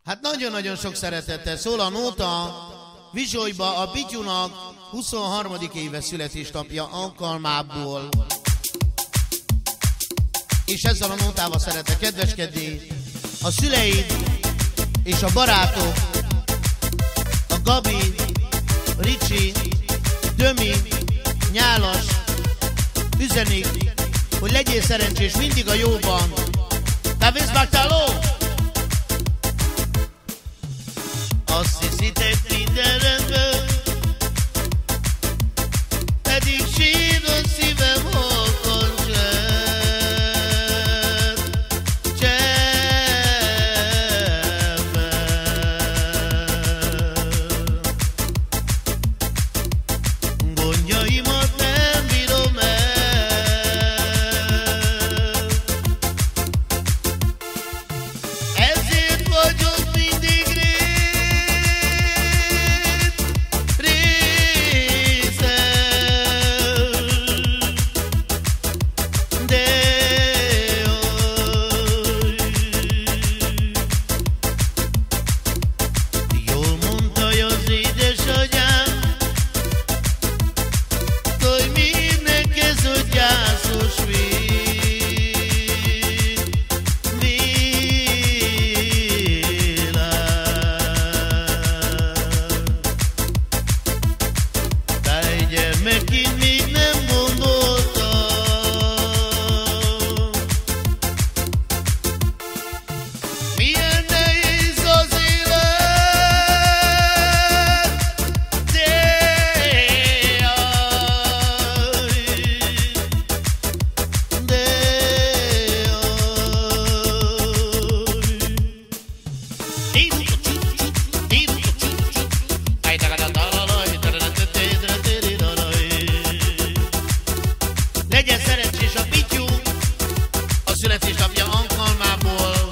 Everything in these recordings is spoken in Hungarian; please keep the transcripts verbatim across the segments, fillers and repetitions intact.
Hát nagyon-nagyon sok szeretettel szól a nóta Vizsolyba a Pityunak huszonharmadik éves születésnapja alkalmából. És ezzel a nótával szeretek kedveskedni a szüleid és a barátok, a Gabi, Ricsi, Dömi, Nyálas üzenik, hogy legyél szerencsés mindig a jóban. Te vészvágtáló! Azt hiszitek minden rendben, pedig sír a szívem halkan csend, csendben. Gondjaimat nem bírom el, ezért vagyok mindig megint még nem gondoltam, milyen nehéz az élet, de de legyen szerencsés a Pityu a születésnapja alkalmából.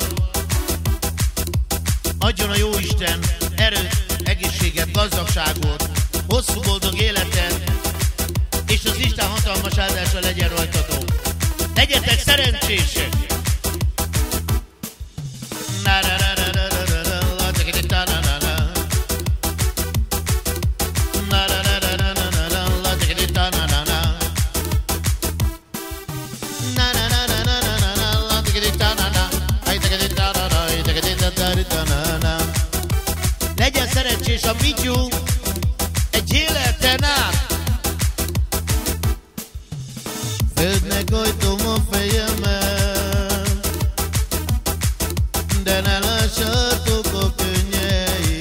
Adjon a Jóisten erőt, egészséget, gazdagságot, hosszú boldog életet, és az Isten hatalmas áldása legyen rajtatok. Legyetek szerencsések! Legyen szerencsés a Pityu egy életen át. Földnek hajtom a fejemet, de ne lássátok a könnyeit.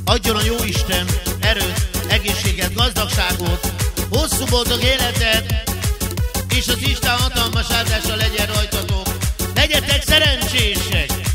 adjon a Jóisten erőt, egészséget, gazdagságot, hosszú boldog életet, és az Isten hatalmas áldása legyen rajtatok. Legyetek szerencsések!